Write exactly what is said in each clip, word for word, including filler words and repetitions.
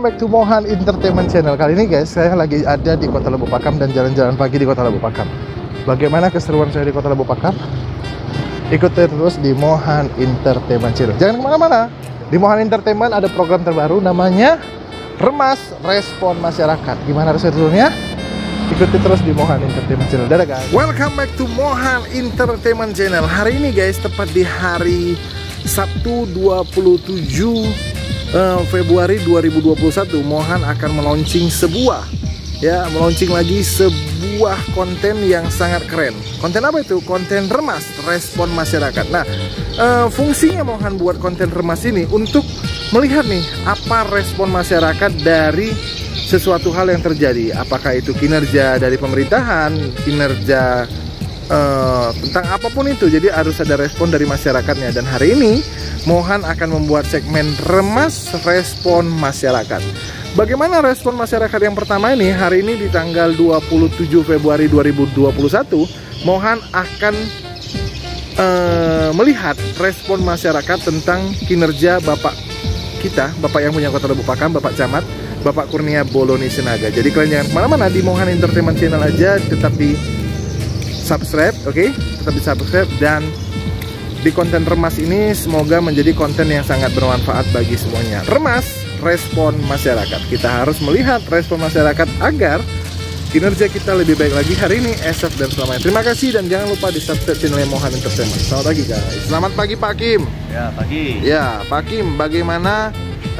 back to Mohan Entertainment Channel. Kali ini guys, saya lagi ada di Kota Lubuk Pakam dan jalan-jalan pagi di Kota Lubuk Pakam. Bagaimana keseruan saya di Kota Lubuk Pakam? Ikuti terus di Mohan Entertainment Channel. Jangan kemana-mana. Di Mohan Entertainment ada program terbaru namanya Remas Respon Masyarakat. Gimana serunya? Ikuti terus di Mohan Entertainment Channel. Dadah guys. Welcome back to Mohan Entertainment Channel. Hari ini guys, tepat di hari Sabtu dua puluh tujuh Februari dua ribu dua puluh satu, Mohan akan meluncing sebuah ya, meluncing lagi sebuah konten yang sangat keren. Konten apa itu? Konten Remas Respon Masyarakat. Nah, uh, fungsinya Mohan buat konten Remas ini untuk melihat nih apa respon masyarakat dari sesuatu hal yang terjadi. Apakah itu kinerja dari pemerintahan, kinerja uh, tentang apapun itu. Jadi harus ada respon dari masyarakatnya. Dan hari ini Mohan akan membuat segmen Remas Respon Masyarakat. Bagaimana respon masyarakat yang pertama ini? Hari ini di tanggal dua puluh tujuh Februari dua ribu dua puluh satu, Mohan akan uh, melihat respon masyarakat tentang kinerja Bapak kita, Bapak yang punya Kota Lubuk Pakam, Bapak Camat, Bapak Kurnia Boloni Sinaga. Jadi kalian jangan kemana-mana, di Mohan Entertainment Channel aja, tetap di subscribe, oke? Okay? Tetap di subscribe, dan di konten Remas ini semoga menjadi konten yang sangat bermanfaat bagi semuanya. Remas Respon Masyarakat. Kita harus melihat respon masyarakat agar kinerja kita lebih baik lagi hari ini, esok, dan selamanya. Terima kasih dan jangan lupa di subscribe channel Mohan Entertainment. Selamat pagi guys. Selamat pagi Pak Kim. Ya pagi. Ya Pak Kim, bagaimana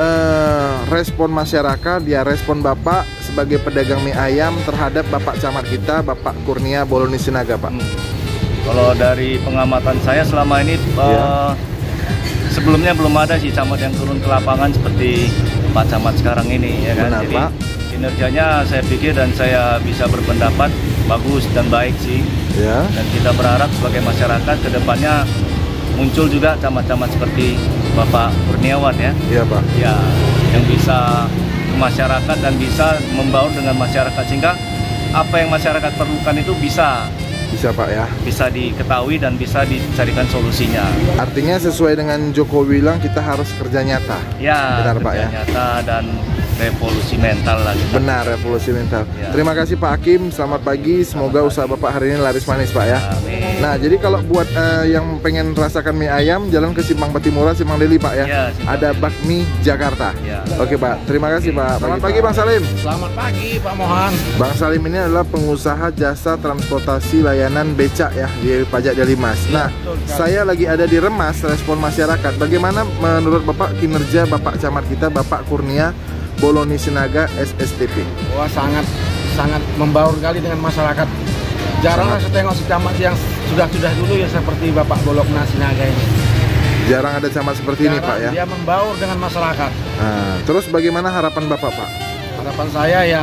uh, respon masyarakat, ya respon Bapak sebagai pedagang mie ayam terhadap Bapak Camat kita, Bapak Kurnia Boloni Sinaga, Pak? Hmm. Kalau dari pengamatan saya selama ini ya. uh, sebelumnya belum ada sih camat yang turun ke lapangan seperti Pak Camat sekarang ini, ya kan? Benar, jadi Pak. Kinerjanya saya pikir dan saya bisa berpendapat bagus dan baik sih. Ya. Dan kita berharap sebagai masyarakat kedepannya muncul juga camat-camat seperti Bapak Kurniawan ya. Iya Pak. Ya, yang bisa ke masyarakat dan bisa membaur dengan masyarakat sehingga apa yang masyarakat perlukan itu bisa Bisa Pak ya. Bisa diketahui dan bisa dicarikan solusinya. Artinya sesuai dengan Jokowi bilang, kita harus kerja nyata. Ya, benar Pak ya. Nyata dan revolusi mental lah. Gitu. Benar, revolusi mental. Ya. Terima kasih Pak Hakim. Selamat pagi. Semoga selamat usaha pagi. Bapak hari ini laris manis Pak ya. Amin. Nah, jadi kalau buat uh, yang pengen rasakan mie ayam, jalan ke Simpang Patimura, Simpang Deli Pak ya. Ya, ada Bakmi Jakarta. Ya. Oke Pak. Terima kasih Oke. Pak. Selamat pagi, pagi Bang Salim. Selamat pagi Pak Mohan. Bang Salim ini adalah pengusaha jasa transportasi layanan becak ya di Pajak Delimas. Nah, ya, saya lagi ada di Remas Respon Masyarakat. Bagaimana menurut Bapak kinerja Bapak Camat kita, Bapak Kurnia Boloni Sinaga S S T P? Wah, sangat sangat membaur kali dengan masyarakat. Jarang saya tengok camat yang sudah-sudah dulu ya seperti Bapak Boloni Sinaga ini. Jarang ada camat seperti Jarang, ini Pak ya. Dia membaur dengan masyarakat. Nah, terus bagaimana harapan Bapak Pak? Harapan saya ya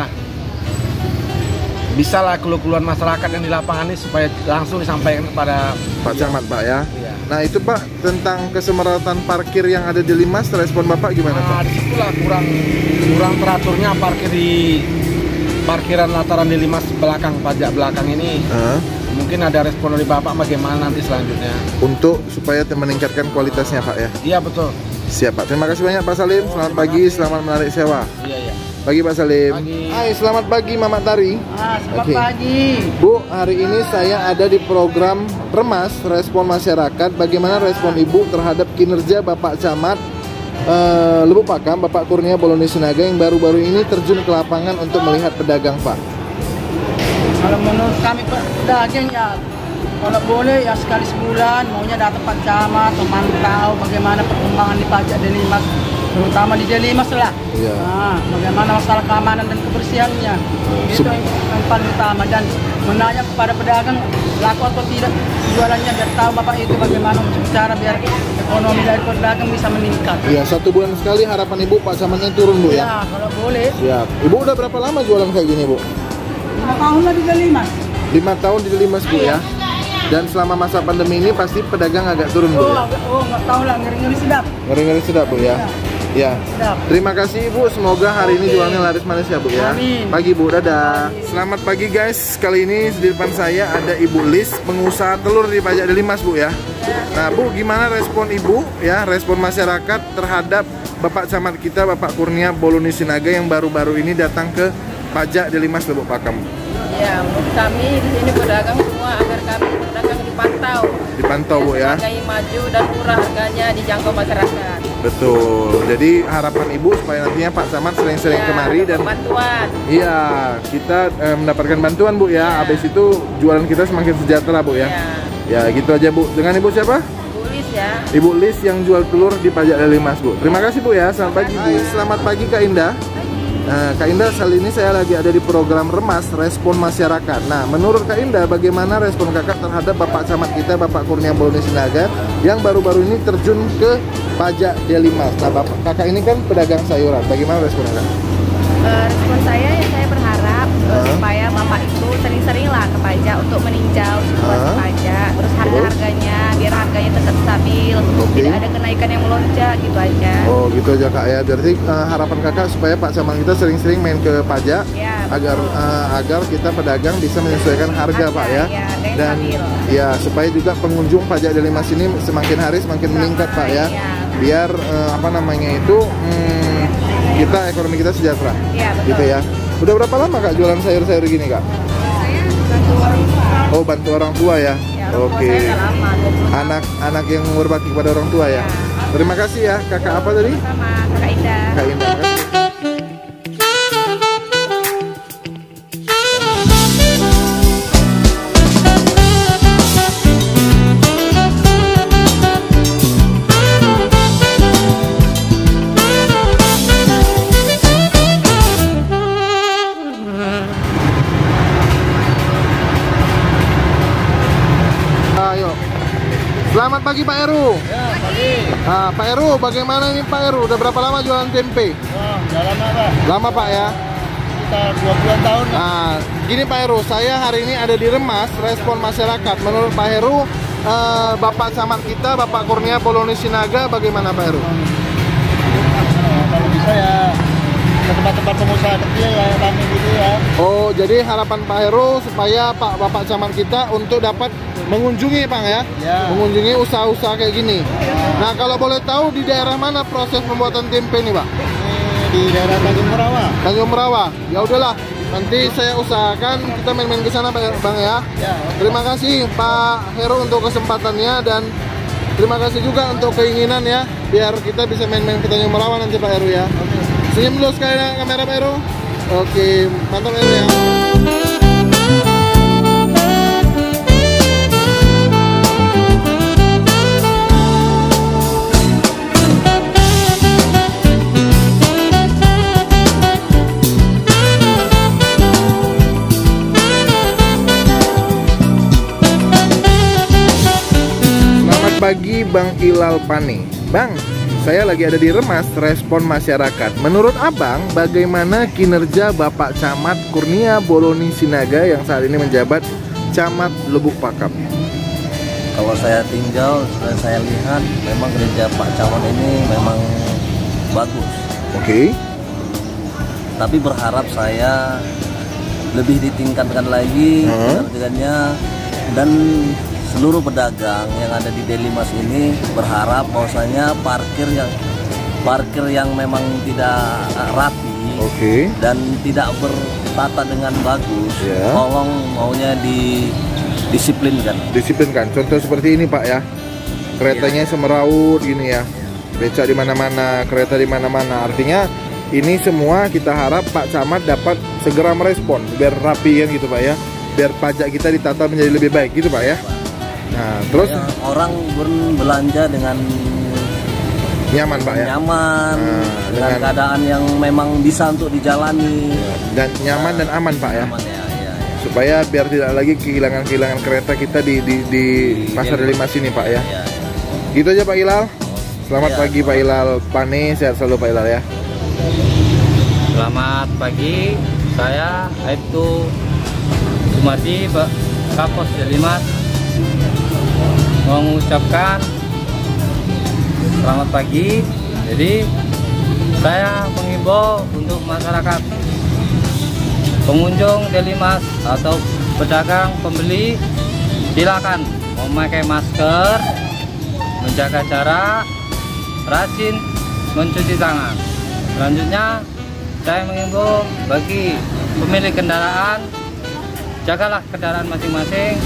bisalah keluhan masyarakat yang di lapangan ini supaya langsung disampaikan kepada Pak Camat Pak ya. Iya. Nah itu Pak, tentang kesemerautan parkir yang ada di Limas, respon Bapak gimana nah, Pak? Disitulah kurang kurang teraturnya parkir di parkiran lataran di Limas belakang, pajak belakang ini. Uh. Mungkin ada respon dari Bapak bagaimana nanti selanjutnya untuk supaya meningkatkan kualitasnya Pak ya. Iya betul. Siap Pak, terima kasih banyak Pak Salim. Oh, selamat pagi, kasih. Selamat menarik sewa. Iya iya. Pagi Pak Salim. Pagi. Hai, selamat pagi Mama Tari. Ah, selamat okay. pagi. Bu, hari ini saya ada di program Remas Respon Masyarakat. Bagaimana respon Ibu terhadap kinerja Bapak Camat uh, Lubuk Pakam, Bapak Kurnia Boloni Sinaga yang baru-baru ini terjun ke lapangan untuk melihat pedagang Pak? Kalau menurut kami pedagang ya, kalau boleh ya sekali sebulan maunya datang Pak Camat memantau bagaimana perkembangan di Pajak Delimas, terutama di Delimas lah. Iya. Nah, bagaimana masalah keamanan dan kebersihannya. Itu yang, yang paling utama, dan menanya kepada pedagang laku atau tidak jualannya, biar tahu Bapak itu bagaimana cara biar ekonomi dari pedagang bisa meningkat. Iya, satu bulan sekali harapan Ibu Pak Camatnya turun Bu ya? Ya, kalau boleh. Siap. Ibu udah berapa lama jualan kayak gini Bu? lima tahun lah di Delimas. lima tahun di Delimas Bu ya? Dan selama masa pandemi ini pasti pedagang agak turun Bu oh, ya? Oh, nggak tahu lah, ngeri-ngeri sedap. Ngeri-ngeri sedap Bu ya? Ya. Ya. Sedap. Terima kasih Ibu, semoga hari ini jualannya laris manis ya Bu ya. Amin. Pagi Bu, dadah. Selamat pagi guys, kali ini di depan saya ada Ibu Lis, pengusaha telur di Pajak Delimas Bu ya. Nah Bu, gimana respon Ibu ya, respon masyarakat terhadap Bapak Camat kita, Bapak Kurnia Boloni Sinaga yang baru-baru ini datang ke Pajak Delimas Lubuk Pakam? Ya, menurut kami di sini pedagang semua agar kami pedagang dipantau. Dipantau Bu ya. Sebagai maju dan murah harganya dijangkau masyarakat. Betul. Jadi harapan Ibu supaya nantinya Pak Camat sering-sering Ya, kemari dan bantuan. iya, kita eh, mendapatkan bantuan Bu ya. Ya. Habis itu jualan kita semakin sejahtera Bu ya. Ya, Ya, gitu aja Bu. Dengan Ibu siapa? tulis ya. Ibu Lis yang jual telur di Pajak Delimas Bu. Terima kasih Bu ya. Selamat pagi Bu. Selamat pagi Kak Indah. Nah, Kak Indah, kali ini saya lagi ada di program Remas Respon Masyarakat. Nah, menurut Kak Indah, bagaimana respon Kakak terhadap Bapak Camat kita, Bapak Kurnia Boloni Sinaga, yang baru-baru ini terjun ke Pajak Delimas? Nah, Bapak Kakak ini kan pedagang sayuran. Bagaimana respon Kakak? Uh, respon saya ya saya berharap uh, supaya Bapak itu sering-seringlah ke pajak untuk meninjau situasi Huh? pajak, terus harga-harganya biar harganya tetap stabil, Oke. tidak ada kenaikan yang melonjak gitu aja. Oh, gitu aja Kak ya. Berarti eh, harapan Kakak supaya Pak Camat kita sering-sering main ke pajak Ya, agar betul. eh, agar kita pedagang bisa menyesuaikan harga Harga, Pak ya. ya, harga yang Dan stabil. ya supaya juga pengunjung Pajak Delimas ini semakin hari semakin meningkat Pak ya. Ya. Biar eh, apa namanya itu hmm, kita ekonomi kita sejahtera. Ya, betul. Gitu ya. Udah berapa lama Kak jualan sayur-sayur gini Kak? Saya bantu orang tua. Oh, bantu orang tua ya. Ya, orang tua Oke. saya udah lama, dua puluh tahun. Anak-anak yang berbakti kepada orang tua ya. Ya. Terima kasih ya. Kakak apa tadi? Sama Kakak Indah. Kak Indah. Terima kasih. Ayo. Selamat pagi Pak Heru. Ya, pagi. Nah, Pak Heru, bagaimana ini Pak Heru? Udah berapa lama jualan tempe? Wah, jalan apa? Lama Pak ya? Sekitar dua puluh tahun. Nah, gini Pak Heru, saya hari ini ada di Remas Respon Masyarakat. Menurut Pak Heru, eh, Bapak Camat kita, Bapak Kurnia Boloni Sinaga, bagaimana Pak Heru? Kalau bisa ya ke tempat-tempat pengusaha kecil ya, kami gitu ya. Oh, jadi harapan Pak Heru supaya Pak Bapak Camat kita untuk dapat mengunjungi Pak ya? Ya. Mengunjungi usaha-usaha kayak gini. Nah, kalau boleh tahu di daerah mana proses pembuatan tempe nih Pak? Ini di daerah Tanjung Merawa. Tanjung Merawa. Ya udahlah, nanti saya usahakan kita main-main ke sana Bang ya. Ya. Terima kasih Pak Heru untuk kesempatannya dan terima kasih juga untuk keinginan ya, biar kita bisa main-main ke Tanjung Merawa nanti Pak Heru ya. Senyum dulu sekali dengan kamera Pak Heru. Oke, mantap Heru ya. Selamat pagi Bang Ilal Pane. Bang, saya lagi ada di Remas Respon Masyarakat. Menurut Abang, bagaimana kinerja Bapak Camat Kurnia Boloni Sinaga yang saat ini menjabat Camat Lubuk Pakam? Kalau saya tinjau dan saya lihat memang kerja Pak Camat ini memang bagus. Oke. Tapi berharap saya lebih ditingkatkan lagi Hmm. kinerjanya dan seluruh pedagang yang ada di Delimas ini berharap bahwasanya parkir yang parkir yang memang tidak rapi Oke. dan tidak bertata dengan bagus, Ya. tolong maunya di disiplinkan. Disiplinkan. Contoh seperti ini Pak ya. Keretanya semeraut gini ya. Becak di mana-mana, kereta di mana-mana. Artinya ini semua kita harap Pak Camat dapat segera merespon biar rapi kan gitu Pak ya. Biar pajak kita ditata menjadi lebih baik gitu Pak ya. Nah, terus Ya, orang ber- belanja dengan nyaman Pak ya. nyaman, Nah, dengan dengan- keadaan yang memang bisa untuk dijalani. Dan nyaman dan aman Pak ya. Nyaman ya, ya, ya. Supaya biar tidak lagi kehilangan-kehilangan kereta kita di di, di Pasar Delimas ini Pak ya. Ya, ya. Gitu aja Pak Ilal. Selamat Ya, pagi Pak Ilal Pane, sehat selalu Pak Ilal ya. Selamat pagi, saya Aibtu Sumadi, Pak Kapos Delimas, mengucapkan selamat pagi. Jadi Saya mengimbau untuk masyarakat pengunjung Delimas atau pedagang pembeli, silakan memakai masker, menjaga jarak, rajin mencuci tangan. Selanjutnya saya mengimbau bagi pemilik kendaraan, jagalah kendaraan masing-masing,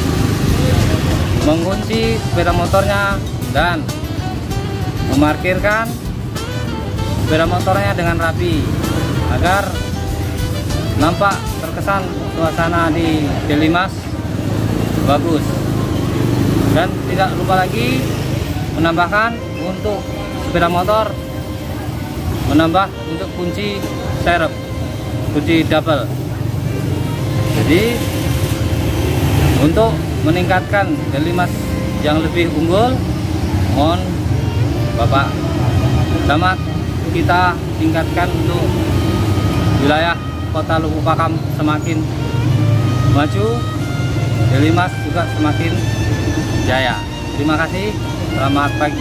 mengunci sepeda motornya dan memarkirkan sepeda motornya dengan rapi agar nampak terkesan suasana di Delimas bagus. Dan tidak lupa lagi menambahkan untuk sepeda motor, menambah untuk kunci serep, kunci double. Jadi untuk meningkatkan Delimas yang lebih unggul, mohon Bapak Camat kita tingkatkan untuk wilayah Kota Lubuk Pakam semakin maju, Delimas juga semakin jaya. Terima kasih, selamat pagi.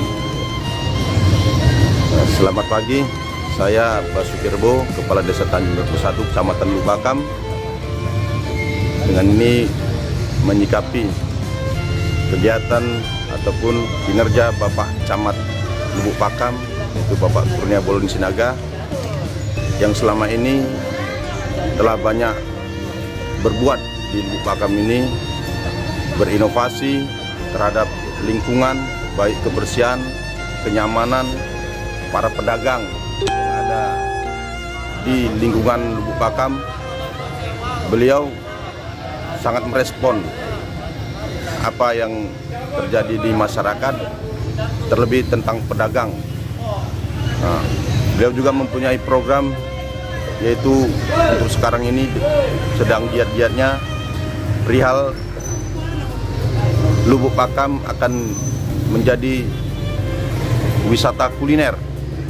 Selamat pagi, saya Basuki Rebo, Kepala Desa Tanjung Repo satu, Kecamatan Lubuk Pakam. Dengan ini menyikapi kegiatan ataupun kinerja Bapak Camat Lubuk Pakam, yaitu Bapak Kurnia Bolon Sinaga, yang selama ini telah banyak berbuat di Lubuk Pakam ini, berinovasi terhadap lingkungan, baik kebersihan, kenyamanan para pedagang yang ada di lingkungan Lubuk Pakam. Beliau sangat merespon apa yang terjadi di masyarakat, terlebih tentang pedagang. Nah, beliau juga mempunyai program, yaitu untuk sekarang ini sedang giat-giatnya perihal Lubuk Pakam akan menjadi wisata kuliner.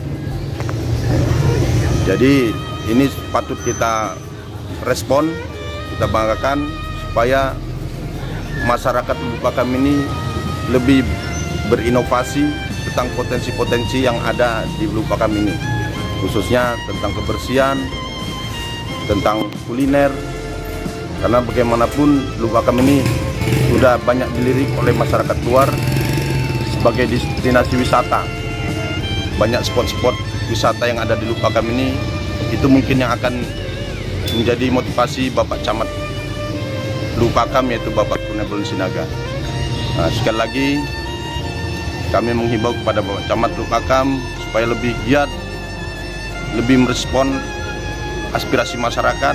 Jadi ini patut kita respon, kita banggakan supaya masyarakat Lubuk Pakam ini lebih berinovasi tentang potensi-potensi yang ada di Lubuk Pakam ini, khususnya tentang kebersihan, tentang kuliner, karena bagaimanapun Lubuk Pakam ini sudah banyak dilirik oleh masyarakat luar sebagai destinasi wisata. Banyak spot-spot wisata yang ada di Lubuk Pakam ini, itu mungkin yang akan menjadi motivasi Bapak Camat Lubuk Pakam, yaitu Bapak Kurnia Bolon Sinaga. Nah, sekali lagi kami menghimbau kepada Bapak Camat Lubuk Pakam supaya lebih giat, lebih merespon aspirasi masyarakat.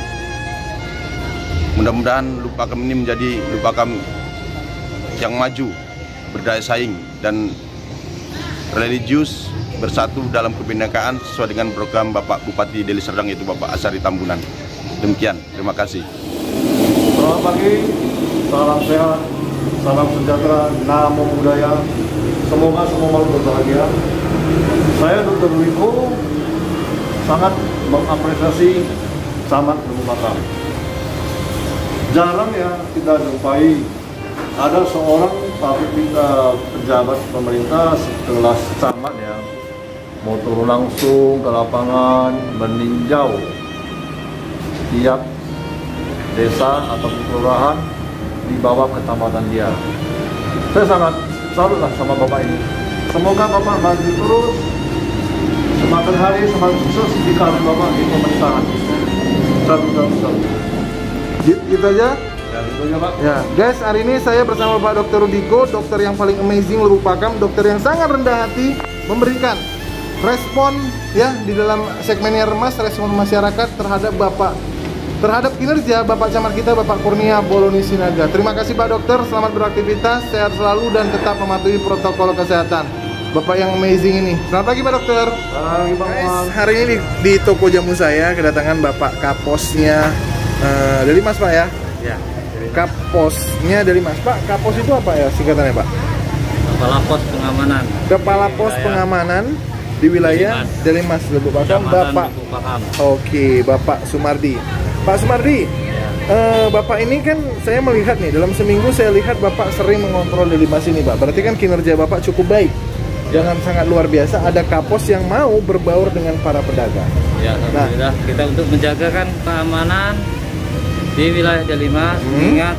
Mudah-mudahan Lubuk Pakam ini menjadi Lubuk Pakam yang maju, berdaya saing, dan religius, bersatu dalam kebinekaan sesuai dengan program Bapak Bupati Deli Serdang, yaitu Bapak Asari Tambunan. Demikian, terima kasih. Selamat pagi, salam sehat, salam sejahtera, namo buddhaya. Semoga semua makhluk berbahagia. Saya Dokter Wiko sangat mengapresiasi Camat Lubuk Pakam. Jarang ya kita jumpai ada seorang publik uh, pejabat pemerintah setelah camat ya mau turun langsung ke lapangan meninjau tiap desa atau kelurahan di bawah kecamatan dia. Saya sangat salut lah sama Bapak ini. Semoga Bapak maju terus, semakin hari semakin sukses di karir Bapak di pemerintahan. Salut, salut, salut. Gitu aja? Ya, gitu aja Pak. Ya, guys, hari ini saya bersama Pak Dokter Rudiko, dokter yang paling amazing Lubuk Pakam, dokter yang sangat rendah hati, memberikan respon ya di dalam segmennya Remas, respon masyarakat terhadap Bapak, terhadap kinerja Bapak Camat kita, Bapak Kurnia Bolon Sinaga. Terima kasih Pak Dokter, selamat beraktivitas, sehat selalu dan tetap mematuhi protokol kesehatan. Bapak yang amazing ini. Selamat pagi Pak Dokter. Pagi Bang. Guys, hari ini di, di toko jamu saya kedatangan Bapak Kaposnya uh, Delimas Pak ya. Ya. Kaposnya Delimas Pak. Kapos itu apa ya singkatannya Pak? Kepala Pos Pengamanan. Kepala Pos wilayah Pengamanan di wilayah Delimas Lubuk Pakam, Bapak. Lubuk Pakam. Oke, Bapak Sumardi. Pak Sumardi, uh, Bapak ini kan saya melihat nih dalam seminggu saya lihat Bapak sering mengontrol Delimas ini Pak. Berarti kan kinerja Bapak cukup baik. Dengan sangat luar biasa, ada Kapos yang mau berbaur dengan para pedagang. Ya, alhamdulillah. Nah, kita untuk menjaga kan keamanan di wilayah Delimas, hmm. ingat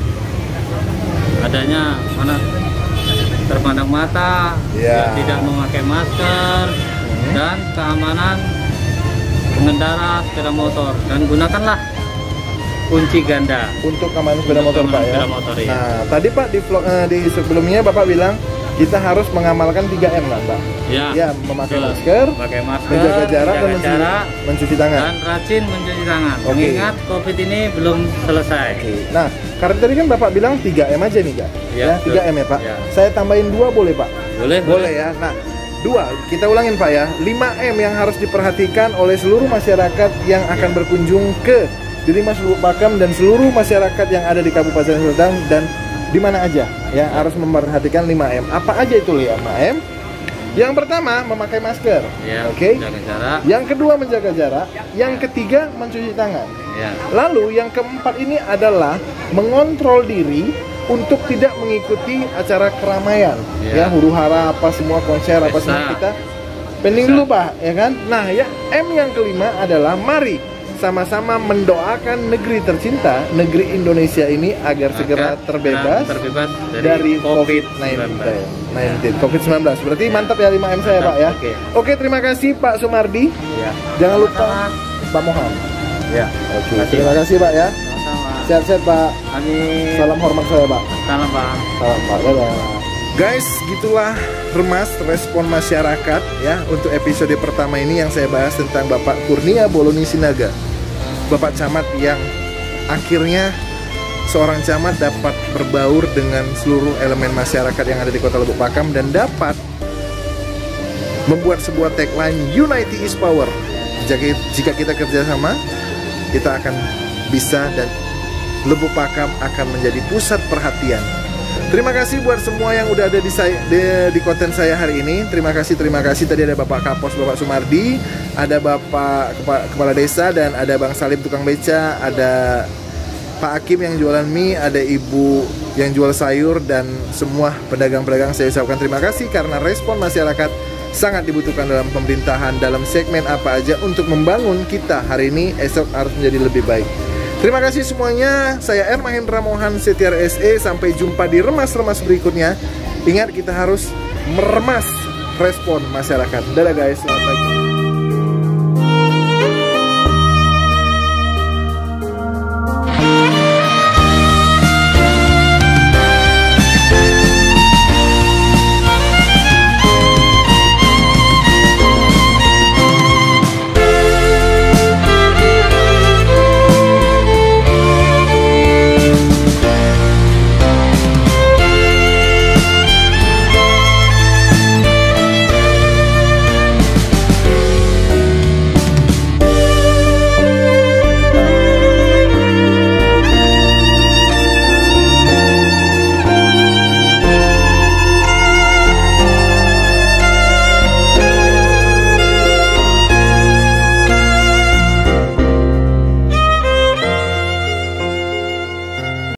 adanya mana terpandang mata, ya. tidak memakai masker, hmm. dan keamanan pengendara sepeda motor, dan gunakanlah kunci ganda untuk keamanan sepeda motor, Pak, ya. Motor, ya. Nah, tadi Pak di vlog eh, di sebelumnya Bapak bilang kita harus mengamalkan tiga M kan, Pak? Ya. Ya, memakai Betul. masker, memakai masker, menjaga jarak, menjaga dan mencuci, jarak, mencuci tangan. Dan rajin mencuci tangan. Okay. Mengingat Covid ini belum selesai. Okay. Nah, karena tadi kan Bapak bilang tiga M aja nih, Kak. Ya, ya tiga M ya, Pak. Ya. Saya tambahin dua boleh, Pak? Boleh, boleh. Boleh ya. Nah, dua, kita ulangin, Pak, ya. lima M yang harus diperhatikan oleh seluruh masyarakat yang akan ya. berkunjung ke Delimas Lubuk Pakam dan seluruh masyarakat yang ada di Kabupaten Serdang dan di mana aja ya, harus memperhatikan lima M. Apa aja itu lima M? Yang pertama, memakai masker. Ya, oke. Okay? Menjaga jarak. Yang kedua, menjaga jarak. Yang ketiga, mencuci tangan. Ya. Lalu yang keempat ini adalah mengontrol diri untuk tidak mengikuti acara keramaian. Ya, ya huru-hara apa semua konser Pesta. apa semua kita pending dulu, Pak, ya kan? Nah, ya M yang kelima adalah mari sama-sama mendoakan negeri tercinta, negeri Indonesia ini agar, agar segera terbebas, terbebas dari, dari COVID sembilan belas. Berarti mantap ya lima M saya, Pak, ya. Oke, Oke terima kasih Pak Sumardi. Ya. Jangan lupa Pak Mohan. Ya. Oke. Terima kasih, Pak, ya. Sehat-sehat, Pak. Amin. Salam hormat saya, Pak. Salam, Pak. Salam, Pak. Dadah. Guys, gitulah Remas respon masyarakat ya untuk episode pertama ini yang saya bahas tentang Bapak Kurnia Boloni Sinaga. Bapak camat yang akhirnya seorang camat dapat berbaur dengan seluruh elemen masyarakat yang ada di Kota Lubuk Pakam dan dapat membuat sebuah tagline Unity is Power. Jika, jika kita kerjasama, kita akan bisa dan Lubuk Pakam akan menjadi pusat perhatian. Terima kasih buat semua yang udah ada di, saya, di, di konten saya hari ini. Terima kasih, terima kasih. Tadi ada Bapak Kapos, Bapak Sumardi, ada Bapak Kepala, Kepala Desa, dan ada Bang Salim tukang beca, ada Pak Hakim yang jualan mie, ada Ibu yang jual sayur, dan semua pedagang-pedagang saya ucapkan terima kasih karena respon masyarakat sangat dibutuhkan dalam pemerintahan dalam segmen apa aja untuk membangun kita hari ini, esok harus menjadi lebih baik. Terima kasih semuanya. Saya R. Mahendra Mohan Setiar S E. Sampai jumpa di remas-remas berikutnya. Ingat, kita harus meremas respon masyarakat. Dadah guys, selamat pagi.